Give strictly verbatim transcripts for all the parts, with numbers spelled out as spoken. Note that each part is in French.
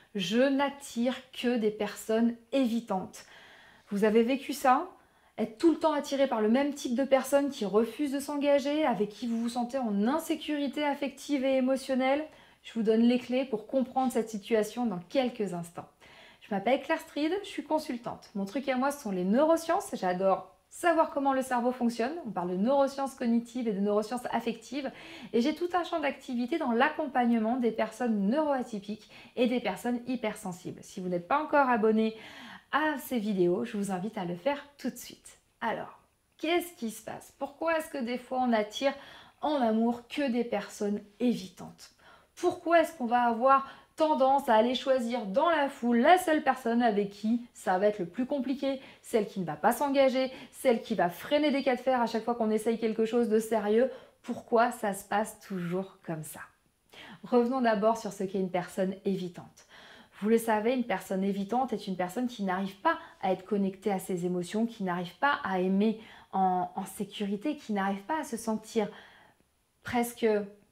Je n'attire que des personnes évitantes. Vous avez vécu ça? Être tout le temps attiré par le même type de personnes qui refusent de s'engager, avec qui vous vous sentez en insécurité affective et émotionnelle? Je vous donne les clés pour comprendre cette situation dans quelques instants. Je m'appelle Claire Stride, je suis consultante. Mon truc à moi, ce sont les neurosciences. J'adore savoir comment le cerveau fonctionne. On parle de neurosciences cognitives et de neurosciences affectives. Et j'ai tout un champ d'activité dans l'accompagnement des personnes neuroatypiques et des personnes hypersensibles. Si vous n'êtes pas encore abonné à ces vidéos, je vous invite à le faire tout de suite. Alors, qu'est-ce qui se passe? Pourquoi est-ce que des fois on attire en amour que des personnes évitantes? Pourquoi est-ce qu'on va avoir tendance à aller choisir dans la foule la seule personne avec qui ça va être le plus compliqué, celle qui ne va pas s'engager, celle qui va freiner des cas de fer à chaque fois qu'on essaye quelque chose de sérieux? Pourquoi ça se passe toujours comme ça? Revenons d'abord sur ce qu'est une personne évitante. Vous le savez, une personne évitante est une personne qui n'arrive pas à être connectée à ses émotions, qui n'arrive pas à aimer en, en sécurité, qui n'arrive pas à se sentir presque...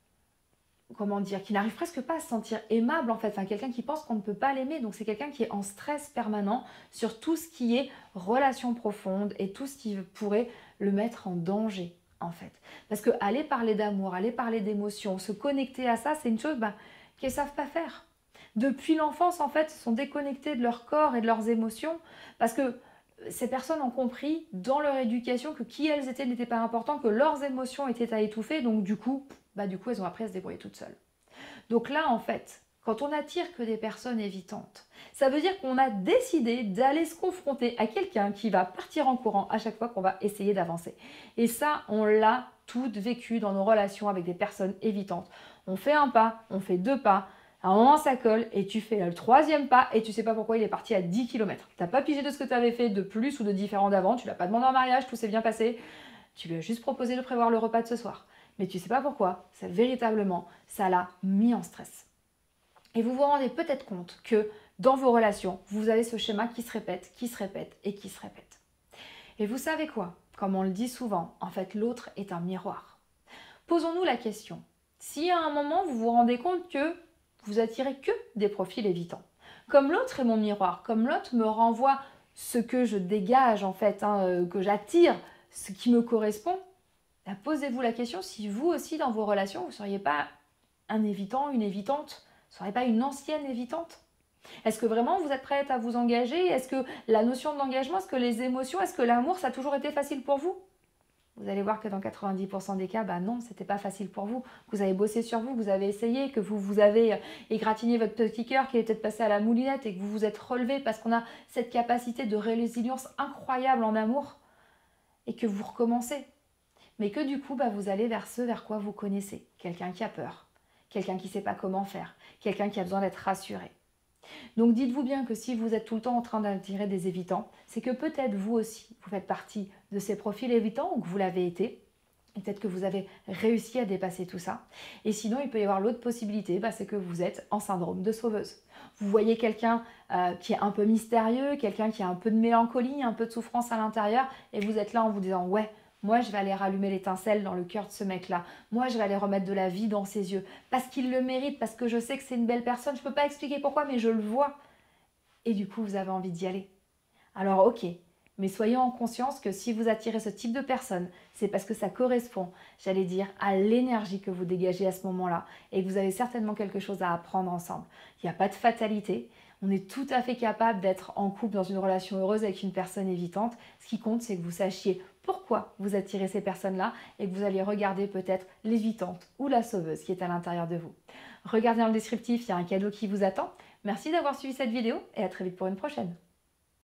comment dire, qui n'arrive presque pas à se sentir aimable en fait, enfin quelqu'un qui pense qu'on ne peut pas l'aimer, donc c'est quelqu'un qui est en stress permanent sur tout ce qui est relation profonde et tout ce qui pourrait le mettre en danger en fait. Parce que aller parler d'amour, aller parler d'émotions, se connecter à ça, c'est une chose bah, qu'ils ne savent pas faire. Depuis l'enfance en fait, ils sont déconnectés de leur corps et de leurs émotions parce que ces personnes ont compris dans leur éducation que qui elles étaient n'était pas important, que leurs émotions étaient à étouffer, donc du coup, bah du coup elles ont appris à se débrouiller toutes seules. Donc là en fait, quand on attire que des personnes évitantes, ça veut dire qu'on a décidé d'aller se confronter à quelqu'un qui va partir en courant à chaque fois qu'on va essayer d'avancer. Et ça, on l'a toutes vécu dans nos relations avec des personnes évitantes. On fait un pas, on fait deux pas, à un moment ça colle et tu fais le troisième pas et tu sais pas pourquoi il est parti à dix kilomètres. Tu n'as pas pigé de ce que tu avais fait de plus ou de différent d'avant, tu l'as pas demandé en mariage, tout s'est bien passé, tu lui as juste proposé de prévoir le repas de ce soir. Mais tu sais pas pourquoi, ça véritablement, ça l'a mis en stress. Et vous vous rendez peut-être compte que dans vos relations, vous avez ce schéma qui se répète, qui se répète et qui se répète. Et vous savez quoi? Comme on le dit souvent, en fait l'autre est un miroir. Posons-nous la question, si à un moment vous vous rendez compte que vous attirez que des profils évitants. Comme l'autre est mon miroir, comme l'autre me renvoie ce que je dégage en fait, hein, euh, que j'attire, ce qui me correspond, bah, posez-vous la question si vous aussi dans vos relations, vous ne seriez pas un évitant, une évitante, vous ne seriez pas une ancienne évitante? Est-ce que vraiment vous êtes prête à vous engager? Est-ce que la notion de l'engagement, est-ce que les émotions, est-ce que l'amour, ça a toujours été facile pour vous? Vous allez voir que dans quatre-vingt-dix pour cent des cas, bah non, c'était pas facile pour vous. Vous avez bossé sur vous, vous avez essayé, que vous, vous avez égratigné votre petit cœur qui est peut-être passé à la moulinette et que vous vous êtes relevé parce qu'on a cette capacité de résilience incroyable en amour et que vous recommencez. Mais que du coup, bah, vous allez vers ce vers quoi vous connaissez. Quelqu'un qui a peur, quelqu'un qui ne sait pas comment faire, quelqu'un qui a besoin d'être rassuré. Donc dites-vous bien que si vous êtes tout le temps en train d'attirer des évitants, c'est que peut-être vous aussi, vous faites partie de ces profils évitants ou que vous l'avez été. Et peut-être que vous avez réussi à dépasser tout ça. Et sinon, il peut y avoir l'autre possibilité, bah, c'est que vous êtes en syndrome de sauveuse. Vous voyez quelqu'un euh, qui est un peu mystérieux, quelqu'un qui a un peu de mélancolie, un peu de souffrance à l'intérieur, et vous êtes là en vous disant « ouais, moi, je vais aller rallumer l'étincelle dans le cœur de ce mec-là. Moi, je vais aller remettre de la vie dans ses yeux. Parce qu'il le mérite, parce que je sais que c'est une belle personne. Je ne peux pas expliquer pourquoi, mais je le vois. » Et du coup, vous avez envie d'y aller. Alors, ok. Mais soyez en conscience que si vous attirez ce type de personne, c'est parce que ça correspond, j'allais dire, à l'énergie que vous dégagez à ce moment-là. Et que vous avez certainement quelque chose à apprendre ensemble. Il n'y a pas de fatalité. On est tout à fait capable d'être en couple dans une relation heureuse avec une personne évitante. Ce qui compte, c'est que vous sachiez pourquoi vous attirez ces personnes-là et que vous allez regarder peut-être l'évitante ou la sauveuse qui est à l'intérieur de vous. Regardez dans le descriptif, il y a un cadeau qui vous attend. Merci d'avoir suivi cette vidéo et à très vite pour une prochaine.